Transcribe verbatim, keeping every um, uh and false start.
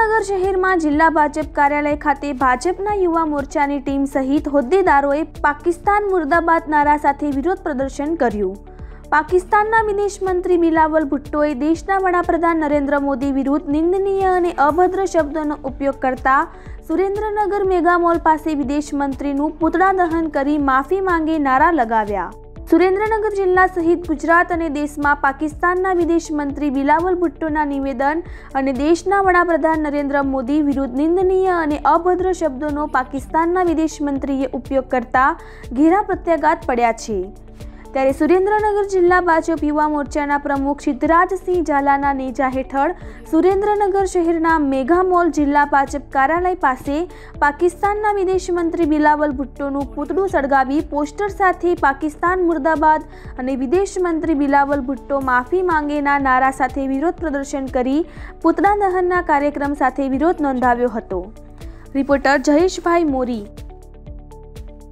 સુરેન્દ્રનગર શહેરમાં જિલ્લા ભાજપ કાર્યાલય ખાતે ભાજપના યુવા મોરચાની ટીમ સહિત હોદ્દેદારોએ પાકિસ્તાન મુર્દાબાદ નારા સાથે વિરોધ પ્રદર્શન કર્યું। પાકિસ્તાનના વિદેશ મંત્રી બિલાવલ ભુટ્ટોએ દેશના વડાપ્રધાન નરેન્દ્ર મોદી વિરુદ્ધ નિંદનીય અને અભદ્ર શબ્દોનો ઉપયોગ કરતા સુરેન્દ્રનગર મેગા મોલ પાસે વિદેશ મંત્રીનું પૂતળા દહન કરી માફી માંગે નારા લગાવ્યા। સુરેન્દ્રનગર જિલ્લા સહિત ગુજરાત અને દેશમાં પાકિસ્તાનના વિદેશ મંત્રી બિલાવલ ભુટ્ટોના નિવેદન અને દેશના વડાપ્રધાન નરેન્દ્ર મોદી વિરુદ્ધ નિંદનીય અને અભદ્ર શબ્દોનો પાકિસ્તાનના વિદેશ મંત્રીએ ઉપયોગ કરતા ઘેરા પ્રત્યાઘાત પડ્યા છે। ત્યારે સુરેન્દ્રનગર જિલ્લા ભાજપ યુવા મોરચાના પ્રમુખ સિદ્ધરાજસિંહ ઝાલાના નેજા હેઠળ સુરેન્દ્રનગર શહેરના મેગા મોલ જિલ્લા ભાજપ કાર્યાલય પાસે પાકિસ્તાનના વિદેશ મંત્રી બિલાવલ ભુટ્ટોનું પૂતળું સળગાવી પોસ્ટર સાથે પાકિસ્તાન મુર્દાબાદ અને વિદેશ મંત્રી બિલાવલ ભુટ્ટો માફી માંગેના નારા સાથે વિરોધ પ્રદર્શન કરી પૂતળા દહનના કાર્યક્રમ સાથે વિરોધ નોંધાવ્યો હતો। રિપોર્ટર જયેશભાઈ મોરી।